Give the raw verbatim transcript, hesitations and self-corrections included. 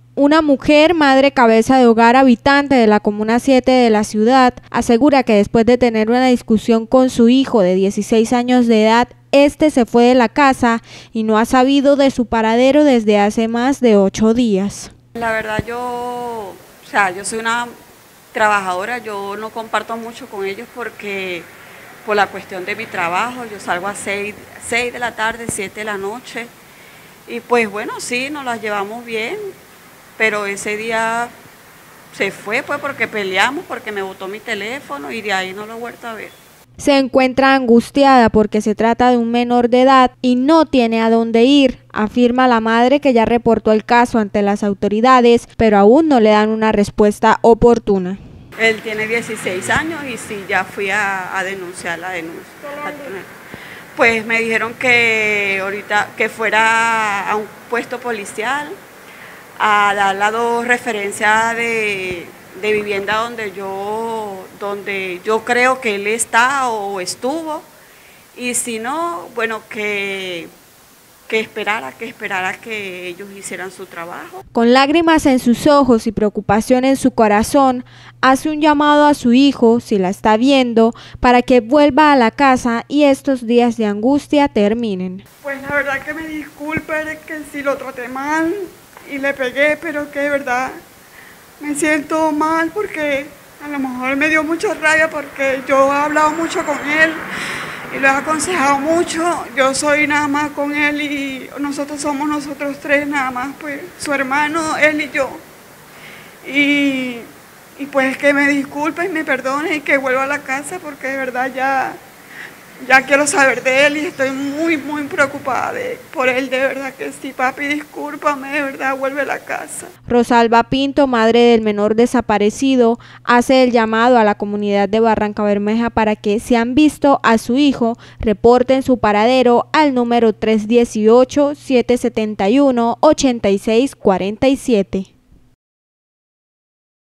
Una mujer, madre cabeza de hogar, habitante de la Comuna siete de la ciudad, asegura que después de tener una discusión con su hijo de dieciséis años de edad, este se fue de la casa y no ha sabido de su paradero desde hace más de ocho días. La verdad yo, o sea, yo soy una trabajadora, yo no comparto mucho con ellos porque por la cuestión de mi trabajo, yo salgo a seis de la tarde, siete de la noche y pues bueno, sí, nos las llevamos bien. Pero ese día se fue pues porque peleamos, porque me botó mi teléfono y de ahí no lo he vuelto a ver. Se encuentra angustiada porque se trata de un menor de edad y no tiene a dónde ir, afirma la madre, que ya reportó el caso ante las autoridades, pero aún no le dan una respuesta oportuna. Él tiene dieciséis años y sí, ya fui a, a denunciar la denuncia. Pues me dijeron que ahorita que fuera a un puesto policial, a dar las dos referencias de, de vivienda donde yo, donde yo creo que él está o estuvo, y si no, bueno, que, que esperara, que esperara que ellos hicieran su trabajo. Con lágrimas en sus ojos y preocupación en su corazón, hace un llamado a su hijo, si la está viendo, para que vuelva a la casa y estos días de angustia terminen. Pues la verdad que me disculpen, que si lo traté mal y le pegué, pero que de verdad me siento mal porque a lo mejor me dio mucha rabia porque yo he hablado mucho con él y lo he aconsejado mucho. Yo soy nada más con él y nosotros somos nosotros tres nada más, pues su hermano, él y yo. Y, y pues que me disculpe y me perdone y que vuelva a la casa porque de verdad ya... Ya quiero saber de él y estoy muy, muy preocupada de, por él, de verdad que sí, papi, discúlpame, de verdad, vuelve a la casa. Rosalba Pinto, madre del menor desaparecido, hace el llamado a la comunidad de Barrancabermeja para que, si han visto a su hijo, reporten su paradero al número tres uno ocho, siete siete uno, ocho seis cuatro siete.